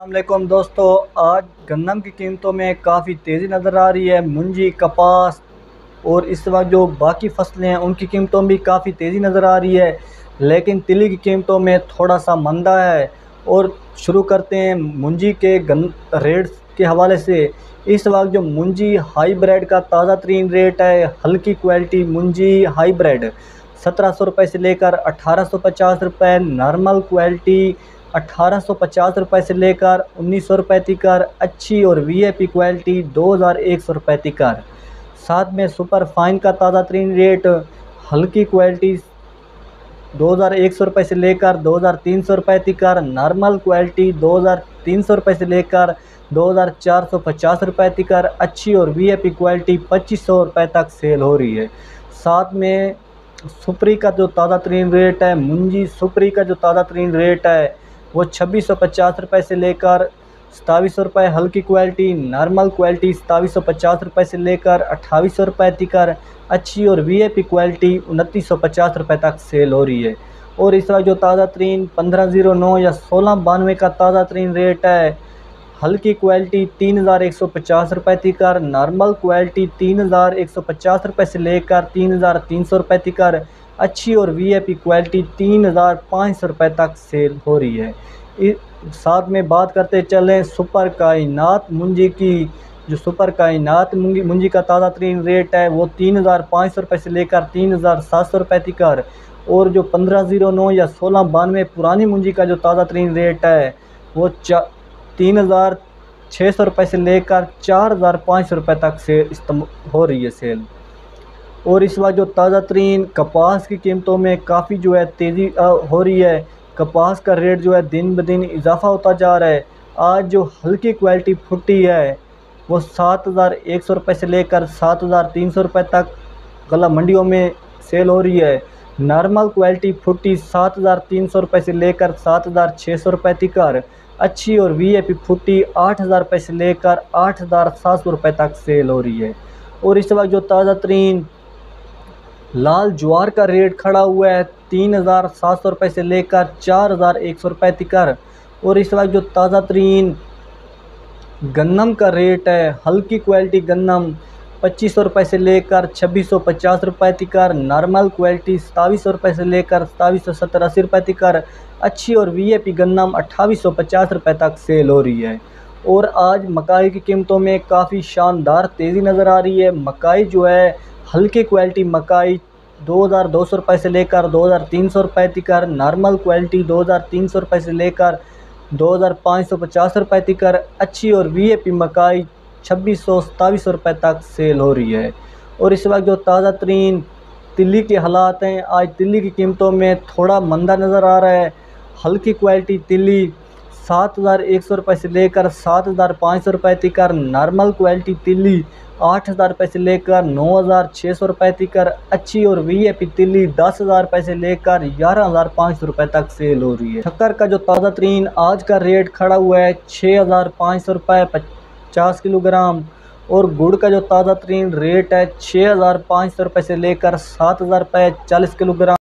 अस्सलामुअलैकुम दोस्तों, आज गंदम की कीमतों में काफ़ी तेज़ी नज़र आ रही है। मुंजी, कपास और इस वक्त जो बाकी फसलें हैं उनकी कीमतों में भी काफ़ी तेज़ी नज़र आ रही है, लेकिन तिली की कीमतों में थोड़ा सा मंदा है। और शुरू करते हैं मुंजी के रेट्स के हवाले से। इस वक्त जो मुंजी हाईब्रिड का ताज़ा तरीन रेट है, हल्की क्वालिटी मुंजी हाईब्रिड 1700 रुपये से लेकर 1850 रुपये, नॉर्मल क्वालिटी 1850 रुपये से लेकर 1900 रुपये तक, अच्छी और वीआईपी क्वालिटी 2100 रुपये तक। साथ में सुपर फाइन का ताज़ा तरीन रेट हल्की क्वालिटी 2100 रुपये से लेकर 2300 रुपये तक, नॉर्मल क्वालिटी 2300 रुपये से लेकर 2450 रुपये तक, अच्छी और वीआईपी क्वालिटी 2500 रुपये तक सेल हो रही है। साथ में सुपरी का जो ताज़ा तरीन रेट है, मुंजी सुपरी का जो ताज़ा तरीन रेट है वो 2650 रुपये से लेकर 2700 रुपये, हल्की क्वालिटी, नॉर्मल क्वालिटी 2750 रुपये से लेकर 2800 रुपये तक, अच्छी और वीआईपी क्वालिटी 2950 रुपये तक सेल हो रही है। और इस वक्त जो ताज़ा तरीन 1509 या 1692 का ताज़ा तरीन रेट है, हल्की क्वालिटी 3150 रुपये तक, नॉर्मल क्वालिटी 3150 रुपये से लेकर 3300 रुपये तक, अच्छी और वीआईपी क्वालिटी 3500 रुपये तक सेल हो रही है। साथ में बात करते चलें सुपर कायनात मुंजी की। जो सुपर कायनात मुंजी का ताज़ा तरीन रेट है वो 3500 रुपये से लेकर 3700 रुपये तक। और जो 1509 या 1692 पुरानी मुंजी का जो ताज़ा तरीन रेट है वो 3600 रुपये से लेकर 4500 रुपये तक से हो रही है सेल। और इस वक्त जो ताज़ा तरीन कपास की कीमतों में काफ़ी जो है तेज़ी हो रही है। कपास का रेट जो है दिन ब दिन इजाफ़ा होता जा रहा है। आज जो हल्की क्वालिटी फुटी है वो 7100 रुपये से लेकर 7300 रुपये तक गला मंडियों में सेल हो रही है। नॉर्मल क्वालिटी फुटी 7300 रुपये से लेकर 7600 रुपये तक, अच्छी और वीआईपी फुटी 8000 रुपये से लेकर 8700 रुपये तक सेल हो रही है। और इस वक्त जो ताज़ा तरीन लाल ज्वार का रेट खड़ा हुआ है 3700 रुपये से लेकर 4100 रुपये तक। और इस वक्त जो ताज़ा तरीन गंदम का रेट है, हल्की क्वालिटी गंदम 2500 रुपये से लेकर 2650 रुपये तक, नॉर्मल क्वालिटी 2700 रुपये से लेकर 2770-80 रुपये तक, अच्छी और वीआईपी गंदम 2850 रुपये तक सेल हो रही है। और आज मकाई की कीमतों में काफ़ी शानदार तेज़ी नज़र आ रही है। मकाई जो है हल्की क्वालिटी मकाई 2200 रुपये से लेकर 2300 रुपये तक, नॉर्मल क्वालिटी 2300 रुपये से लेकर 2550 रुपये तक, अच्छी और वीआईपी मकाई 2600-2700 रुपये तक सेल हो रही है। और इस वक्त जो ताज़ा तरीन तिल्ली के हालात हैं, आज तिल्ली की कीमतों में थोड़ा मंदा नज़र आ रहा है। हल्की क्वालिटी तिल्ली 7100 रुपये से लेकर 7500 रुपये तक, नॉर्मल क्वालिटी तिल्ली 8000 रुपये से लेकर 9600 रुपये तक, अच्छी और वीआईपी तिल्ली 10000 रुपये से लेकर 11500 रुपये तक सेल हो रही है। शक्कर का जो ताज़ा तरीन आज का रेट खड़ा हुआ है 6500 रुपये 50 किलोग्राम। और गुड़ का जो ताज़ा तरीन रेट है 6500 रुपये से लेकर 7000 रुपये 40 किलोग्राम।